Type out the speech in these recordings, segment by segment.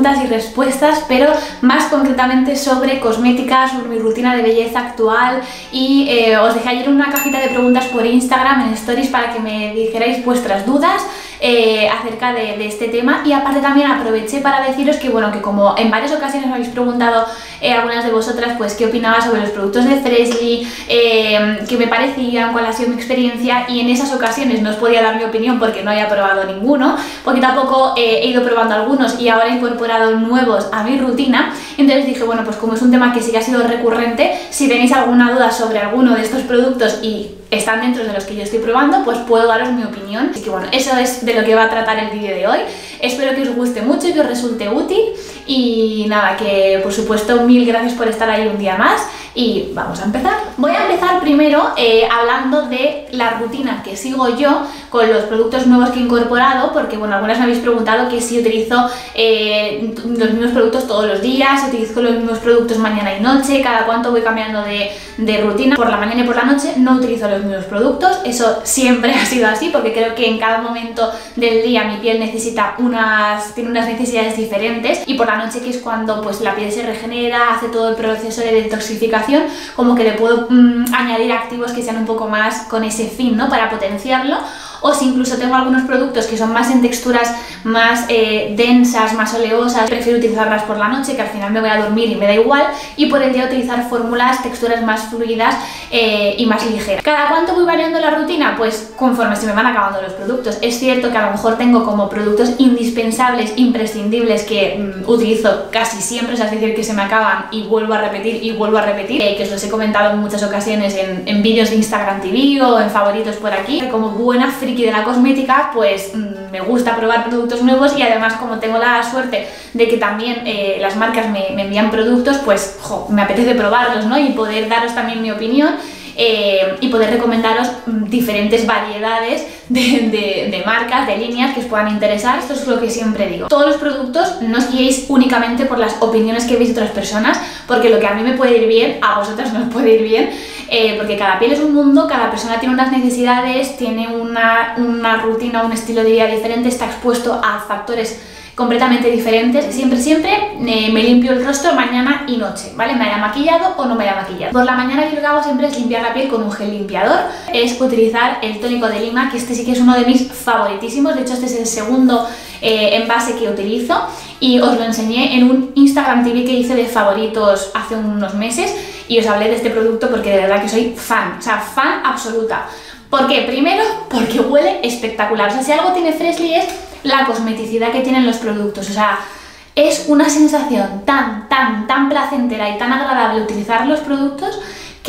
preguntas y respuestas, pero más concretamente sobre cosmética, sobre mi rutina de belleza actual, y os dejé ayer una cajita de preguntas por Instagram en Stories para que me dijerais vuestras dudas acerca de este tema. Y aparte también aproveché para deciros que, bueno, que como en varias ocasiones me habéis preguntado algunas de vosotras, pues qué opinaba sobre los productos de Freshly, qué me parecían, cuál ha sido mi experiencia, y en esas ocasiones no os podía dar mi opinión porque no había probado ninguno, porque tampoco he ido probando algunos y ahora he incorporado nuevos a mi rutina. Entonces dije, bueno, pues como es un tema que sí que ha sido recurrente, si tenéis alguna duda sobre alguno de estos productos y están dentro de los que yo estoy probando, pues puedo daros mi opinión. Así que bueno, eso es de lo que va a tratar el vídeo de hoy. Espero que os guste mucho y que os resulte útil, y nada, que por supuesto mil gracias por estar ahí un día más, y vamos a empezar. Voy a empezar primero hablando de la rutina que sigo yo con los productos nuevos que he incorporado, porque bueno, algunas me habéis preguntado que si utilizo los mismos productos todos los días, si utilizo los mismos productos mañana y noche, cada cuánto voy cambiando de rutina. Por la mañana y por la noche no utilizo los mismos productos, eso siempre ha sido así, porque creo que en cada momento del día mi piel necesita tiene unas necesidades diferentes, y por la noche, que es cuando pues la piel se regenera, hace todo el proceso de detoxificación, como que le puedo añadir activos que sean un poco más con ese fin, ¿no? Para potenciarlo. O si incluso tengo algunos productos que son más en texturas más densas, más oleosas, prefiero utilizarlas por la noche, que al final me voy a dormir y me da igual, y por el día utilizar fórmulas, texturas más fluidas y más ligeras. ¿Cada cuánto voy variando la rutina? Pues conforme se me van acabando los productos. Es cierto que a lo mejor tengo como productos indispensables, imprescindibles, que utilizo casi siempre, es decir, que se me acaban y vuelvo a repetir y vuelvo a repetir, que os los he comentado en muchas ocasiones en vídeos de Instagram TV o en favoritos por aquí. Como buena friki de la cosmética, pues me gusta probar productos nuevos, y además como tengo la suerte de que también las marcas me envían productos, pues me apetece probarlos, ¿no? Y poder daros también mi opinión. Y poder recomendaros diferentes variedades de marcas, de líneas que os puedan interesar. Esto es lo que siempre digo: todos los productos no os guiéis únicamente por las opiniones que veis de otras personas, porque lo que a mí me puede ir bien, a vosotras no os puede ir bien, porque cada piel es un mundo, cada persona tiene unas necesidades, tiene una rutina, un estilo de vida diferente, está expuesto a factores completamente diferentes. Siempre me limpio el rostro mañana y noche, ¿vale? Me haya maquillado o no me haya maquillado. Por la mañana yo lo que hago siempre es limpiar la piel con un gel limpiador, es utilizar el tónico de Lima, que este sí que es uno de mis favoritísimos. De hecho, este es el segundo envase que utilizo, y os lo enseñé en un Instagram TV que hice de favoritos hace unos meses, y os hablé de este producto porque de verdad que soy fan, o sea, fan absoluta. ¿Por qué? Primero, porque huele espectacular. O sea, si algo tiene Freshly es la cosmeticidad que tienen los productos. O sea, es una sensación tan placentera y tan agradable utilizar los productos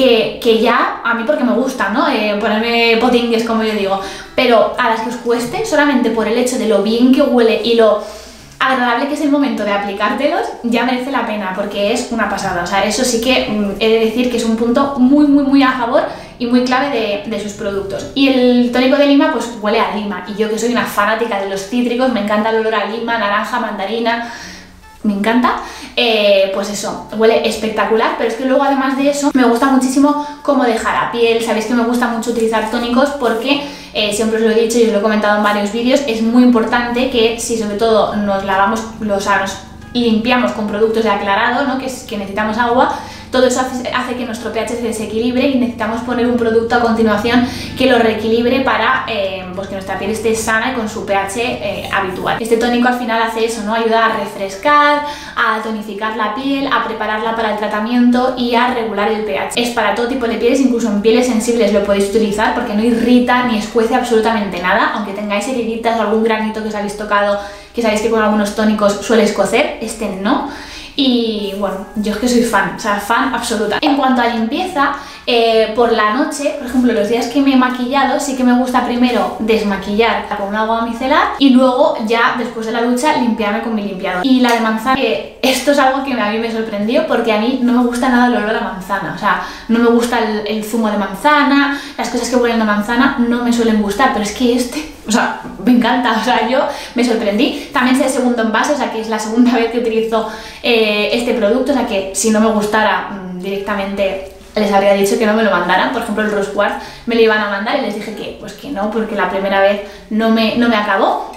que ya, a mí porque me gusta, ¿no? Ponerme potingues, como yo digo, pero a las que os cueste, solamente por el hecho de lo bien que huele y lo agradable que es el momento de aplicártelos, ya merece la pena, porque es una pasada. O sea, eso sí que he de decir que es un punto muy a favor y muy clave de sus productos. Y el tónico de Lima pues huele a lima, y yo que soy una fanática de los cítricos, me encanta el olor a lima, naranja, mandarina, me encanta. Pues eso, huele espectacular. Pero es que luego, además de eso, me gusta muchísimo cómo deja la piel. Sabéis que me gusta mucho utilizar tónicos porque siempre os lo he dicho y os lo he comentado en varios vídeos, es muy importante que si sobre todo nos lavamos, nos limpiamos con productos de aclarado, ¿no? que necesitamos agua, todo eso hace que nuestro pH se desequilibre, y necesitamos poner un producto a continuación que lo reequilibre para pues que nuestra piel esté sana y con su pH habitual. Este tónico al final hace eso, ¿no? Ayuda a refrescar, a tonificar la piel, a prepararla para el tratamiento y a regular el pH. Es para todo tipo de pieles, incluso en pieles sensibles lo podéis utilizar, porque no irrita ni escuece absolutamente nada. Aunque tengáis heriditas o algún granito que os habéis tocado, que sabéis que con algunos tónicos suele escocer, este no. Y bueno, yo es que soy fan, o sea, fan absoluta. En cuanto a limpieza, por la noche, por ejemplo, los días que me he maquillado, sí que me gusta primero desmaquillar con un agua micelar y luego ya después de la ducha limpiarme con mi limpiador. Y la de manzana, esto es algo que a mí me sorprendió, porque a mí no me gusta nada el olor a manzana. O sea, no me gusta el zumo de manzana, las cosas que huelen a manzana no me suelen gustar, pero es que o sea, me encanta. O sea, yo me sorprendí. También es el segundo envase, o sea, que es la segunda vez que utilizo este producto. O sea, que si no me gustara directamente les habría dicho que no me lo mandaran. Por ejemplo, el Rose Quartz me lo iban a mandar y les dije que pues que no, porque la primera vez no me acabó.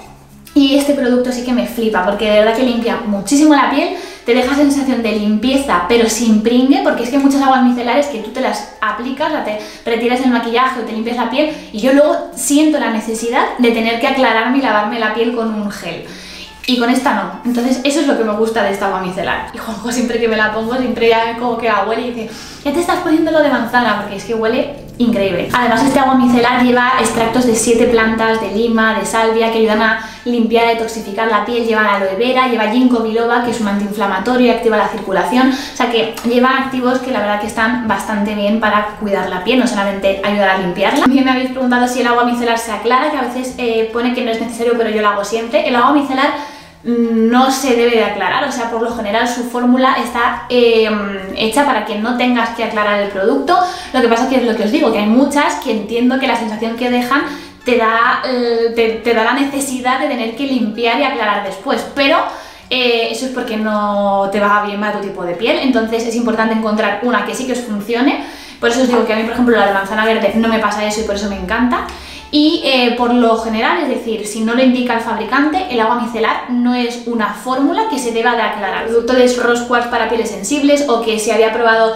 Y este producto sí que me flipa porque de verdad que limpia muchísimo la piel, te deja sensación de limpieza pero sin pringue, porque es que hay muchas aguas micelares que tú te las aplicas, o sea, te retiras el maquillaje o te limpias la piel y yo luego siento la necesidad de tener que aclararme y lavarme la piel con un gel. Y con esta no. Entonces eso es lo que me gusta de esta agua micelar. Y Juanjo siempre que me la pongo, siempre ya como que la huele y dice, ya te estás poniendo lo de manzana, porque es que huele increíble. Además este agua micelar lleva extractos de 7 plantas, de lima, de salvia, que ayudan a limpiar y detoxificar la piel. Lleva aloe vera, lleva ginkgo biloba, que es un antiinflamatorio y activa la circulación. O sea que lleva activos que la verdad que están bastante bien para cuidar la piel, no solamente ayudar a limpiarla. También me habéis preguntado si el agua micelar se aclara, que a veces pone que no es necesario, pero yo lo hago siempre. El agua micelar no se debe de aclarar, o sea, por lo general su fórmula está hecha para que no tengas que aclarar el producto. Lo que pasa que es lo que os digo, que hay muchas que entiendo que la sensación que dejan te da la necesidad de tener que limpiar y aclarar después, pero eso es porque no te va bien a tu tipo de piel. Entonces es importante encontrar una que sí que os funcione. Por eso os digo que a mí, por ejemplo, la de manzana verde no me pasa eso y por eso me encanta. Y por lo general, es decir, si no lo indica el fabricante, el agua micelar no es una fórmula que se deba de aclarar. El producto de Rose Quartz para pieles sensibles, o que si había probado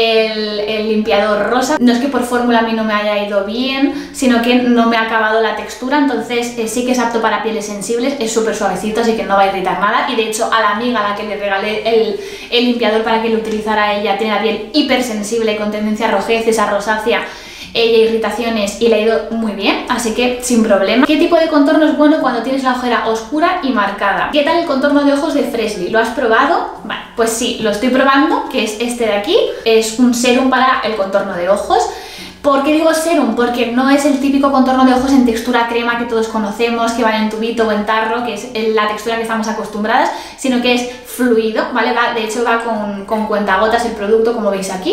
el limpiador rosa, no es que por fórmula a mí no me haya ido bien, sino que no me ha acabado la textura. Entonces sí que es apto para pieles sensibles, es súper suavecito, así que no va a irritar nada. Y de hecho a la amiga a la que le regalé el limpiador para que lo utilizara ella, tiene la piel hipersensible con tendencia a rojeces, a rosácea y irritaciones, y le ha ido muy bien, así que sin problema. ¿Qué tipo de contorno es bueno cuando tienes la ojera oscura y marcada? ¿Qué tal el contorno de ojos de Freshly? ¿Lo has probado? Vale, pues sí, lo estoy probando, que es este de aquí. Es un serum para el contorno de ojos. ¿Por qué digo serum? Porque no es el típico contorno de ojos en textura crema que todos conocemos, que va en tubito o en tarro, que es la textura que estamos acostumbradas, sino que es fluido, ¿vale? De hecho va con cuentagotas el producto, como veis aquí.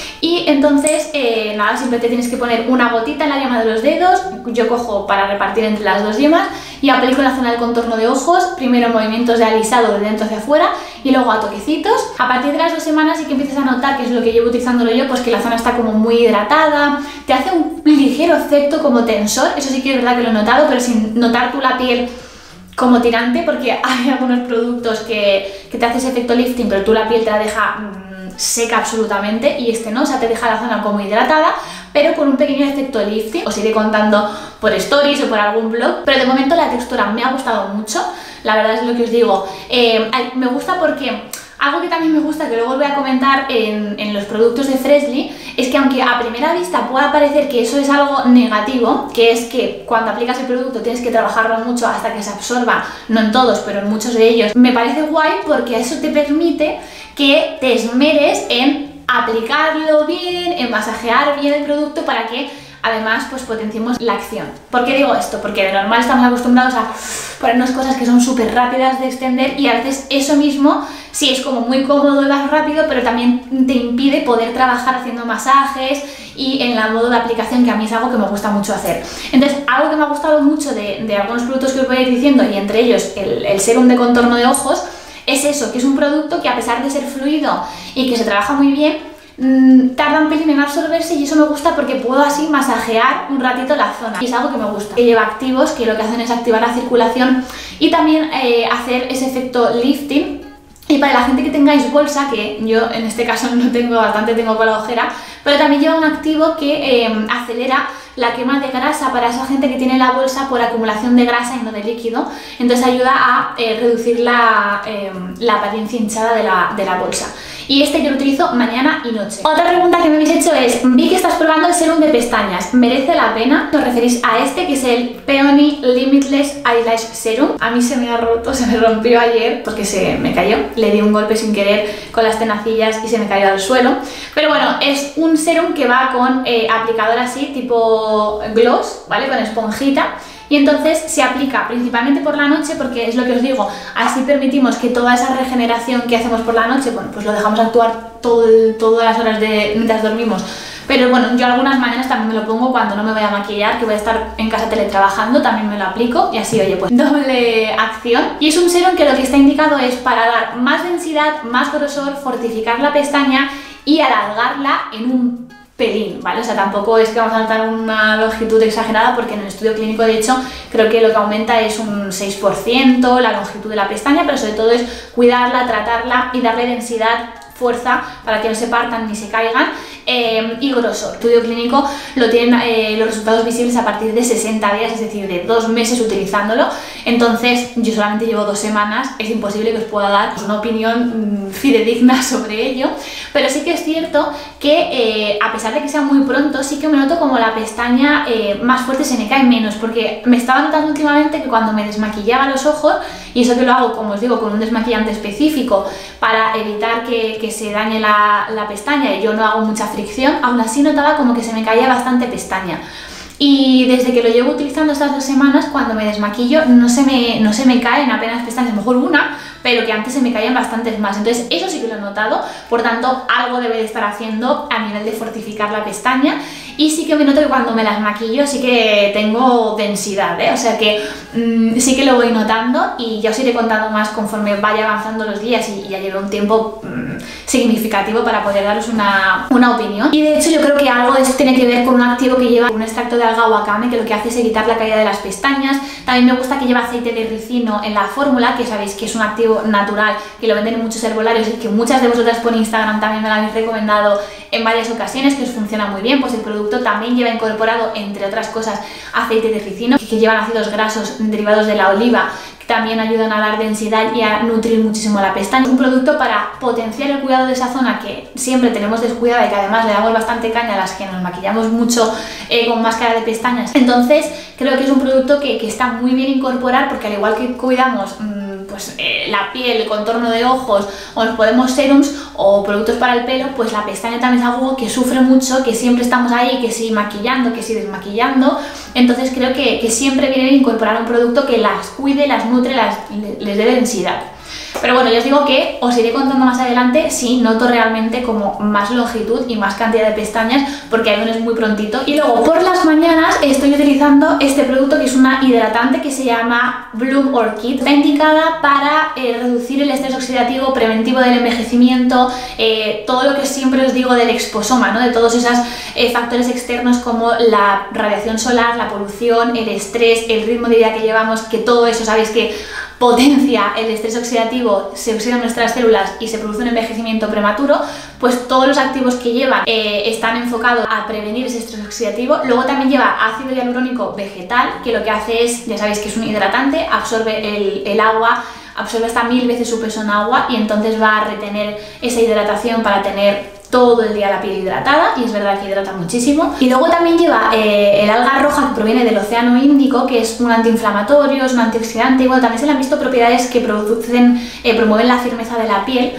Y entonces, nada, siempre te tienes que poner una gotita en la yema de los dedos. Yo cojo para repartir entre las dos yemas y aplico en la zona del contorno de ojos, primero movimientos de alisado de dentro hacia afuera y luego a toquecitos. A partir de las 2 semanas sí que empiezas a notar, que es lo que llevo utilizándolo yo, pues que la zona está como muy hidratada, te hace un ligero efecto como tensor, eso sí que es verdad que lo he notado, pero sin notar tú la piel como tirante, porque hay algunos productos que te hace ese efecto lifting, pero tú la piel te la deja seca absolutamente, y este no, o sea, te deja la zona como hidratada, pero con un pequeño efecto lifting. Os iré contando por stories o por algún blog, pero de momento la textura me ha gustado mucho, la verdad es lo que os digo. Me gusta porque algo que también me gusta, que luego os voy a comentar en los productos de Freshly, es que aunque a primera vista pueda parecer que eso es algo negativo, que es que cuando aplicas el producto tienes que trabajarlo mucho hasta que se absorba, no en todos, pero en muchos de ellos, me parece guay porque eso te permite que te esmeres en aplicarlo bien, en masajear bien el producto para que además pues potenciemos la acción. ¿Por qué digo esto? Porque de normal estamos acostumbrados a ponernos cosas que son súper rápidas de extender, y a veces eso mismo sí es como muy cómodo y vas rápido, pero también te impide poder trabajar haciendo masajes y en el modo de aplicación, que a mí es algo que me gusta mucho hacer. Entonces, algo que me ha gustado mucho de algunos productos que os voy a ir diciendo, y entre ellos el serum de contorno de ojos, es eso, que es un producto que a pesar de ser fluido y que se trabaja muy bien, tarda un pelín en absorberse, y eso me gusta porque puedo así masajear un ratito la zona, y es algo que me gusta. Que lleva activos que lo que hacen es activar la circulación y también hacer ese efecto lifting. Y para la gente que tengáis bolsa, que yo en este caso no tengo, bastante tengo con la ojera, pero también lleva un activo que acelera la quema de grasa para esa gente que tiene la bolsa por acumulación de grasa y no de líquido. Entonces ayuda a reducir la apariencia hinchada de la bolsa. Y este yo lo utilizo mañana y noche. Otra pregunta que me habéis hecho es: vi que estás probando el serum de pestañas, ¿merece la pena? Os referís a este, que es el Peony Limitless Eyelash Serum. A mí se me ha roto, se me rompió ayer porque se me cayó. Le di un golpe sin querer con las tenacillas y se me cayó al suelo. Pero bueno, es un serum que va con aplicador así, tipo gloss, ¿vale? Con esponjita. Y entonces se aplica principalmente por la noche, porque es lo que os digo, así permitimos que toda esa regeneración que hacemos por la noche, bueno, pues lo dejamos actuar todas las horas mientras dormimos. Pero bueno, yo algunas mañanas también me lo pongo cuando no me voy a maquillar, que voy a estar en casa teletrabajando, también me lo aplico, y así, oye, pues doble acción. Y es un serum que lo que está indicado es para dar más densidad, más grosor, fortificar la pestaña y alargarla en un pelín, ¿vale? O sea, tampoco es que vamos a notar una longitud exagerada, porque en el estudio clínico, de hecho, creo que lo que aumenta es un 6% la longitud de la pestaña, pero sobre todo es cuidarla, tratarla y darle densidad, fuerza, para que no se partan ni se caigan, y grosor. El estudio clínico lo tienen los resultados visibles a partir de 60 días, es decir, de 2 meses utilizándolo. Entonces yo solamente llevo 2 semanas, es imposible que os pueda dar una opinión fidedigna sobre ello, pero sí que es cierto que a pesar de que sea muy pronto, sí que me noto como la pestaña más fuerte se me cae menos, porque me estaba notando últimamente que cuando me desmaquillaba los ojos, y eso que lo hago, como os digo, con un desmaquillante específico para evitar que se dañe la pestaña, y yo no hago mucha fricción, aún así notaba como que se me caía bastante pestaña. Y desde que lo llevo utilizando estas 2 semanas, cuando me desmaquillo no se me caen apenas pestañas, a lo mejor una, pero que antes se me caían bastantes más. Entonces eso sí que lo he notado, por tanto algo debe de estar haciendo a nivel de fortificar la pestaña. Y sí que me noto que cuando me las maquillo sí que tengo densidad, ¿eh? O sea que sí que lo voy notando, y ya os iré contando más conforme vaya avanzando los días y ya lleve un tiempo significativo para poder daros una opinión. Y de hecho yo creo que algo de eso tiene que ver con un activo que lleva un extracto de alga wakame, que lo que hace es evitar la caída de las pestañas. También me gusta que lleva aceite de ricino en la fórmula, que sabéis que es un activo natural, que lo venden en muchos herbolarios y que muchas de vosotras por Instagram también me lo habéis recomendado en varias ocasiones, que os funciona muy bien. Pues el producto también lleva incorporado, entre otras cosas, aceite de ricino, que llevan ácidos grasos derivados de la oliva, que también ayudan a dar densidad y a nutrir muchísimo la pestaña. Es un producto para potenciar el cuidado de esa zona que siempre tenemos descuidada, y que además le damos bastante caña a las que nos maquillamos mucho con máscara de pestañas. Entonces creo que es un producto que está muy bien incorporar, porque al igual que cuidamos pues la piel, el contorno de ojos, o nos ponemos serums o productos para el pelo, pues la pestaña también es algo que sufre mucho, que siempre estamos ahí, que sí maquillando, que sí desmaquillando. Entonces creo que siempre viene bien incorporar un producto que las cuide, las nutre, les dé densidad. Pero bueno, ya os digo que os iré contando más adelante si noto realmente como más longitud y más cantidad de pestañas, porque aún es muy prontito. Y luego por las mañanas estoy utilizando este producto, que es una hidratante que se llama Bloom Orchid. Está indicada para reducir el estrés oxidativo, preventivo del envejecimiento, todo lo que siempre os digo del exposoma, ¿no? De todos esos factores externos como la radiación solar, la polución, el estrés, el ritmo de vida que llevamos, que todo eso sabéis que potencia el estrés oxidativo, se oxidan nuestras células y se produce un envejecimiento prematuro. Pues todos los activos que llevan están enfocados a prevenir ese estrés oxidativo. Luego también lleva ácido hialurónico vegetal, que lo que hace es, ya sabéis que es un hidratante, absorbe el agua, absorbe hasta 1000 veces su peso en agua, y entonces va a retener esa hidratación para tener todo el día la piel hidratada, y es verdad que hidrata muchísimo. Y luego también lleva el alga roja, que proviene del océano Índico, que es un antiinflamatorio, es un antioxidante, y bueno, también se le han visto propiedades que promueven la firmeza de la piel.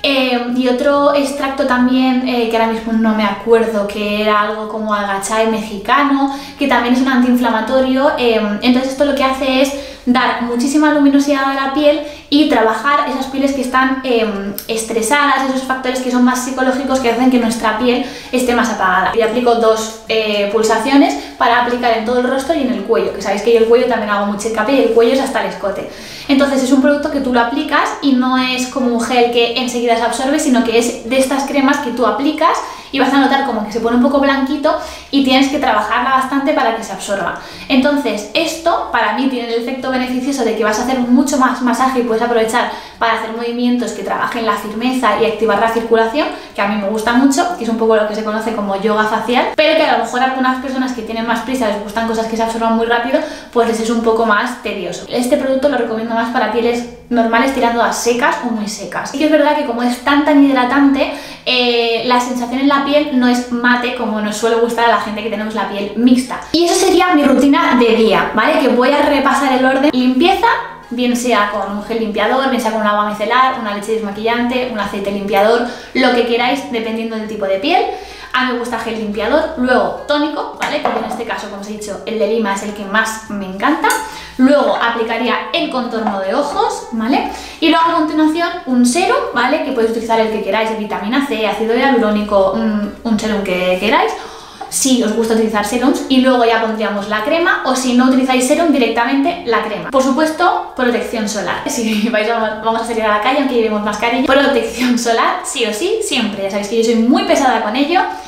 Y otro extracto también, que ahora mismo no me acuerdo, que era algo como agachai mexicano, que también es un antiinflamatorio. Entonces esto lo que hace es dar muchísima luminosidad a la piel y trabajar esas pieles que están estresadas, esos factores que son más psicológicos, que hacen que nuestra piel esté más apagada. Y aplico 2 pulsaciones para aplicar en todo el rostro y en el cuello, que sabéis que yo el cuello también hago mucho hincapié, y el cuello es hasta el escote. Entonces es un producto que tú lo aplicas y no es como un gel que enseguida se absorbe, sino que es de estas cremas que tú aplicas y vas a notar como que se pone un poco blanquito y tienes que trabajarla bastante para que se absorba. Entonces esto para mí tiene el efecto beneficioso de que vas a hacer mucho más masaje y puedes aprovechar para hacer movimientos que trabajen la firmeza y activar la circulación, que a mí me gusta mucho, que es un poco lo que se conoce como yoga facial, pero que a lo mejor a algunas personas que tienen más prisa, les gustan cosas que se absorban muy rápido, pues les es un poco más tedioso. Este producto lo recomiendo más para pieles normales tirando a secas o muy secas. Y que es verdad que como es tan hidratante, la sensación en la piel no es mate como nos suele gustar a la gente que tenemos la piel mixta. Y eso sería mi rutina de día, ¿vale? Que voy a repasar el orden. Limpieza, bien sea con un gel limpiador, bien sea con un agua micelar, una leche desmaquillante, un aceite limpiador, lo que queráis dependiendo del tipo de piel. A mí me gusta gel limpiador, luego tónico, ¿vale? Que en este caso, como os he dicho, el de Lima es el que más me encanta. Luego aplicaría el contorno de ojos, ¿vale? Y luego a continuación un serum, ¿vale? Que podéis utilizar el que queráis, de vitamina C, ácido hialurónico, un serum que queráis, si os gusta utilizar serums, y luego ya pondríamos la crema, o si no utilizáis serum, directamente la crema. Por supuesto, protección solar. Si vamos a salir a la calle, aunque llevemos mascarilla, protección solar, sí o sí, siempre. Ya sabéis que yo soy muy pesada con ello.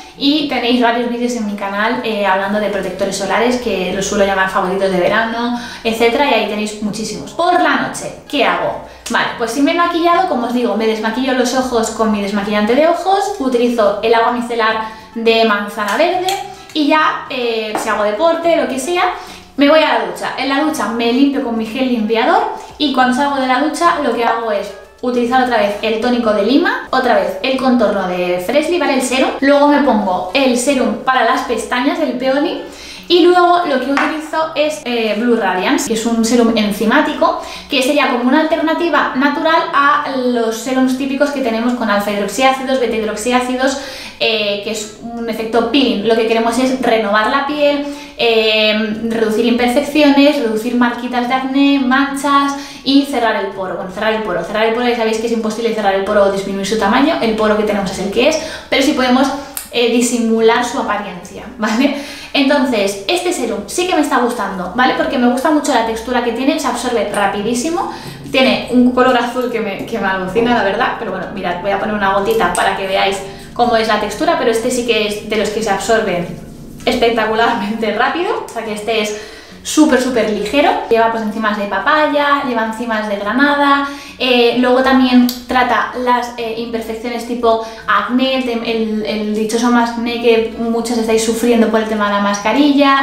y tenéis varios vídeos en mi canal hablando de protectores solares, que los suelo llamar favoritos de verano, etcétera, y ahí tenéis muchísimos. Por la noche, ¿qué hago? Vale, pues si me he maquillado, como os digo, me desmaquillo los ojos con mi desmaquillante de ojos, utilizo el agua micelar de manzana verde y ya, si hago deporte, lo que sea, me voy a la ducha. En la ducha me limpio con mi gel limpiador y cuando salgo de la ducha lo que hago es utilizar otra vez el tónico de Lima, otra vez el contorno de Freshly, ¿vale? El serum. Luego me pongo el serum para las pestañas, el Peony. Y luego lo que utilizo es Blue Radiance, que es un serum enzimático, que sería como una alternativa natural a los serums típicos que tenemos con alfa hidroxiácidos, beta hidroxiácidos, que es un efecto peeling. Lo que queremos es renovar la piel, reducir imperfecciones, reducir marquitas de acné, manchas y cerrar el poro. Bueno, cerrar el poro ya sabéis que es imposible cerrar el poro o disminuir su tamaño, el poro que tenemos es el que es, pero sí podemos disimular su apariencia, ¿vale? Entonces, este serum sí que me está gustando, ¿vale? Porque me gusta mucho la textura que tiene, se absorbe rapidísimo, tiene un color azul que me alucina, la verdad, pero bueno, mirad, voy a poner una gotita para que veáis cómo es la textura, pero este sí que es de los que se absorben espectacularmente rápido, o sea que este es súper ligero. Lleva pues enzimas de papaya, lleva enzimas de granada, luego también trata las imperfecciones tipo acné, el dichoso acné que muchos estáis sufriendo por el tema de la mascarilla.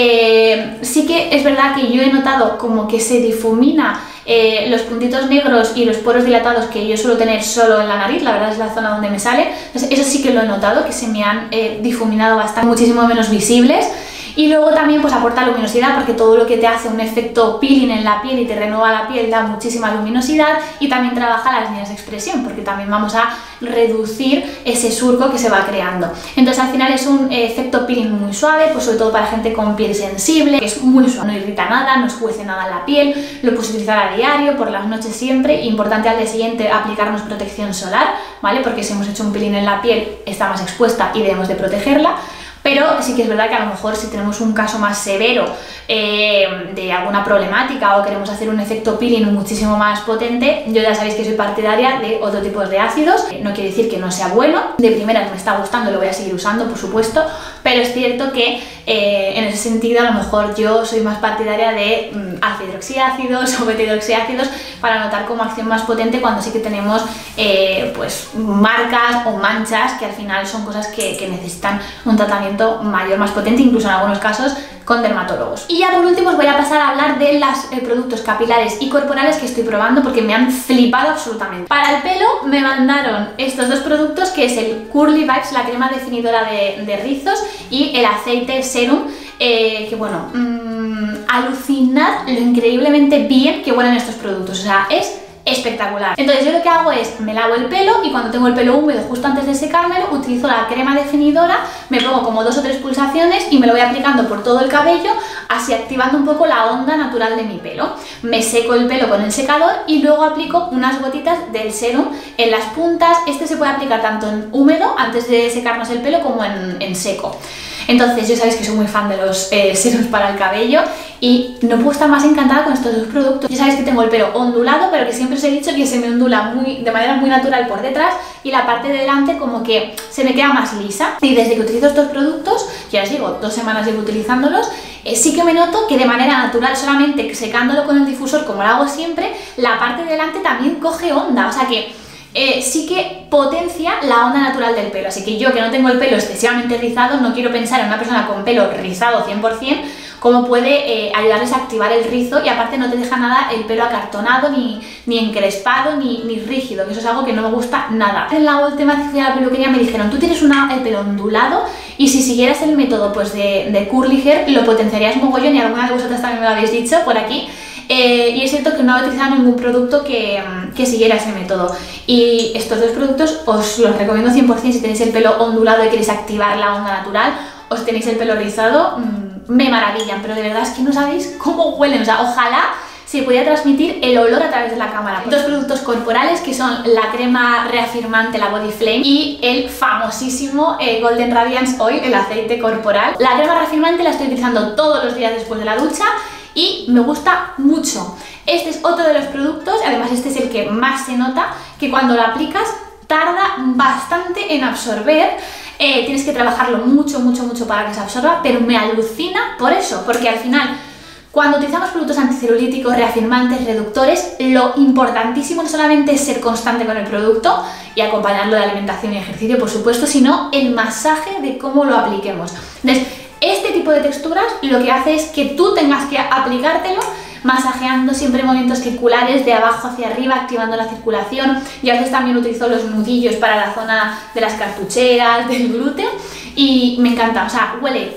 Sí que es verdad que yo he notado como que se difumina los puntitos negros y los poros dilatados que yo suelo tener solo en la nariz, la verdad es la zona donde me sale. Entonces eso sí que lo he notado, que se me han difuminado bastante, muchísimo menos visibles. Y luego también pues aporta luminosidad, porque todo lo que te hace un efecto peeling en la piel y te renueva la piel da muchísima luminosidad, y también trabaja las líneas de expresión, porque también vamos a reducir ese surco que se va creando. Entonces al final es un efecto peeling muy suave, pues sobre todo para gente con piel sensible, que es muy suave, no irrita nada, no escuece nada en la piel, lo puedes utilizar a diario, por las noches siempre. Importante al día siguiente aplicarnos protección solar, ¿vale? Porque si hemos hecho un peeling en la piel está más expuesta y debemos de protegerla. Pero sí que es verdad que a lo mejor si tenemos un caso más severo de alguna problemática o queremos hacer un efecto peeling muchísimo más potente, yo ya sabéis que soy partidaria de otro tipo de ácidos. No quiere decir que no sea bueno, de primeras me está gustando, lo voy a seguir usando por supuesto, pero es cierto que en ese sentido a lo mejor yo soy más partidaria de alfa hidroxiácidos o beta hidroxiácidos para notar como acción más potente cuando sí que tenemos pues marcas o manchas, que al final son cosas que necesitan un tratamiento mayor, más potente, incluso en algunos casos con dermatólogos. Y ya por último os voy a pasar a hablar de los productos capilares y corporales que estoy probando, porque me han flipado absolutamente. Para el pelo me mandaron estos dos productos, que es el Curly Vibes, la crema definidora de rizos, y el aceite serum, que bueno, alucinad lo increíblemente bien que huelen estos productos, o sea, es espectacular. Entonces yo lo que hago es me lavo el pelo y cuando tengo el pelo húmedo justo antes de secármelo utilizo la crema definidora, me pongo como 2 o 3 pulsaciones y me lo voy aplicando por todo el cabello, así activando un poco la onda natural de mi pelo. Me seco el pelo con el secador y luego aplico unas gotitas del serum en las puntas. Este se puede aplicar tanto en húmedo antes de secarnos el pelo como en seco. Entonces ya sabéis que soy muy fan de los serums para el cabello y no puedo estar más encantada con estos dos productos. Ya sabéis que tengo el pelo ondulado, pero que siempre os he dicho que se me ondula de manera muy natural por detrás y la parte de delante como que se me queda más lisa. Y desde que utilizo estos productos, ya os digo, 2 semanas llevo utilizándolos, sí que me noto que de manera natural, solamente secándolo con el difusor como lo hago siempre, la parte de delante también coge onda, o sea que sí que potencia la onda natural del pelo. Así que yo, que no tengo el pelo excesivamente rizado, no quiero pensar en una persona con pelo rizado 100% cómo puede ayudarles a activar el rizo, y aparte no te deja nada el pelo acartonado, ni encrespado, ni rígido, que eso es algo que no me gusta nada. En la última vez que fui a la peluquería me dijeron, tú tienes el pelo ondulado y si siguieras el método pues de curly hair lo potenciarías mogollón, y alguna de vosotras también me lo habéis dicho por aquí. Y es cierto que no he utilizado ningún producto que siguiera ese método, y estos dos productos os los recomiendo 100% si tenéis el pelo ondulado y queréis activar la onda natural, o si tenéis el pelo rizado, me maravillan, pero de verdad es que no sabéis cómo huelen, o sea, ojalá se pudiera transmitir el olor a través de la cámara. Dos productos corporales que son la crema reafirmante, la Body Flame, y el famosísimo Golden Radiance Oil, el aceite corporal. La crema reafirmante la estoy utilizando todos los días después de la ducha y me gusta mucho. Este es otro de los productos, además este es el que más se nota, que cuando lo aplicas tarda bastante en absorber. tienes que trabajarlo mucho, mucho, mucho para que se absorba, pero me alucina por eso, porque al final, cuando utilizamos productos anticelulíticos, reafirmantes, reductores, lo importantísimo no solamente es ser constante con el producto y acompañarlo de alimentación y ejercicio, por supuesto, sino el masaje de cómo lo apliquemos. Entonces, este tipo de texturas lo que hace es que tú tengas que aplicártelo masajeando siempre movimientos circulares de abajo hacia arriba, activando la circulación. Y a veces también utilizo los nudillos para la zona de las cartucheras, del glúteo, y me encanta, o sea, huele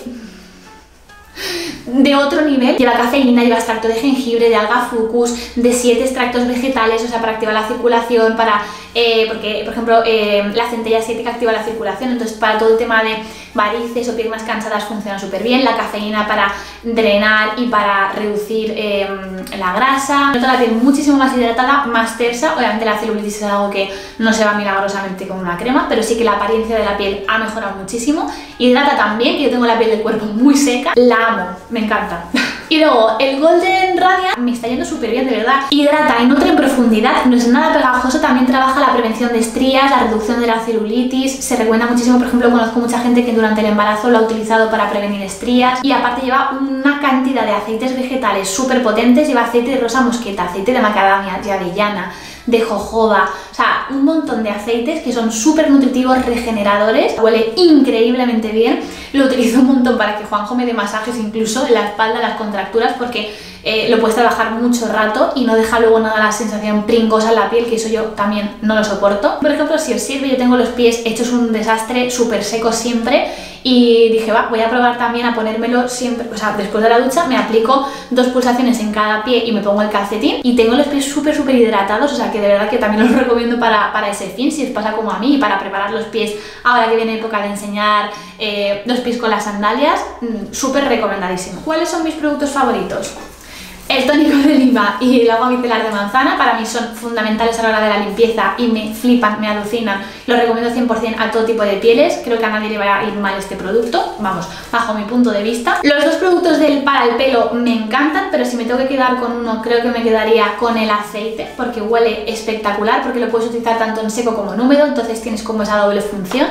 de otro nivel. Lleva cafeína, lleva extracto de jengibre, de alga fucus, de 7 extractos vegetales, o sea, para activar la circulación, porque, por ejemplo, la centella asiática activa la circulación, entonces para todo el tema de varices o piel más cansadas funciona súper bien. La cafeína para drenar y para reducir la grasa. Noto la piel muchísimo más hidratada, más tersa. Obviamente la celulitis es algo que no se va milagrosamente con una crema, pero sí que la apariencia de la piel ha mejorado muchísimo. Hidrata también, que yo tengo la piel del cuerpo muy seca. La amo, me encanta. Y luego el Golden Radiant me está yendo súper bien, de verdad. Hidrata y nutre en profundidad, no es nada pegajoso, también trabaja la prevención de estrías, la reducción de la celulitis. Se recomienda muchísimo, por ejemplo, conozco mucha gente que durante el embarazo lo ha utilizado para prevenir estrías. Y aparte lleva una cantidad de aceites vegetales súper potentes, lleva aceite de rosa mosqueta, aceite de macadamia, de avellana, de jojoba, o sea, un montón de aceites que son súper nutritivos, regeneradores. Huele increíblemente bien. Lo utilizo un montón para que Juanjo me dé masajes incluso en la espalda, las contracturas, porque lo puedes trabajar mucho rato y no deja luego nada la sensación pringosa en la piel, que eso yo también no lo soporto. Por ejemplo, si os sirve, yo tengo los pies hechos un desastre, súper secos siempre, y dije, va, voy a probar también a ponérmelo siempre, o sea, después de la ducha me aplico 2 pulsaciones en cada pie y me pongo el calcetín y tengo los pies súper hidratados, o sea que de verdad que también los recomiendo para ese fin, si os pasa como a mí, y para preparar los pies ahora que viene época de enseñar los pies con las sandalias, súper recomendadísimo. ¿Cuáles son mis productos favoritos? El tónico de lima y el agua micelar de manzana para mí son fundamentales a la hora de la limpieza y me flipan, me alucinan. Lo recomiendo 100% a todo tipo de pieles, creo que a nadie le va a ir mal este producto, vamos, bajo mi punto de vista. Los 2 productos para el pelo me encantan, pero si me tengo que quedar con uno, creo que me quedaría con el aceite, porque huele espectacular, porque lo puedes utilizar tanto en seco como en húmedo, entonces tienes como esa doble función.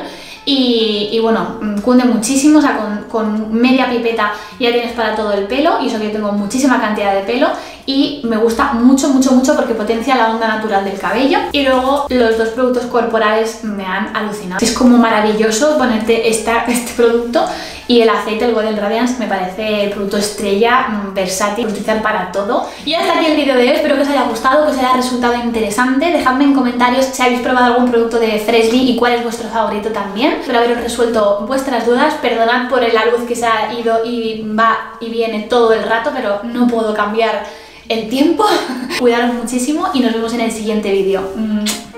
Y bueno, cunde muchísimo, o sea, con media pipeta ya tienes para todo el pelo, y eso que yo tengo muchísima cantidad de pelo, y me gusta mucho porque potencia la onda natural del cabello. Y luego los 2 productos corporales me han alucinado. Es como maravilloso ponerte este producto, y el aceite, el Golden Radiance, me parece el producto estrella, versátil, utilizar para todo. Y hasta aquí el vídeo de hoy, espero que os haya gustado, que os haya resultado interesante. Dejadme en comentarios si habéis probado algún producto de Freshly y cuál es vuestro favorito también. Espero haberos resuelto vuestras dudas. Perdonad por la luz que se ha ido y va y viene todo el rato, pero no puedo cambiar el tiempo. Cuidaros muchísimo y nos vemos en el siguiente vídeo.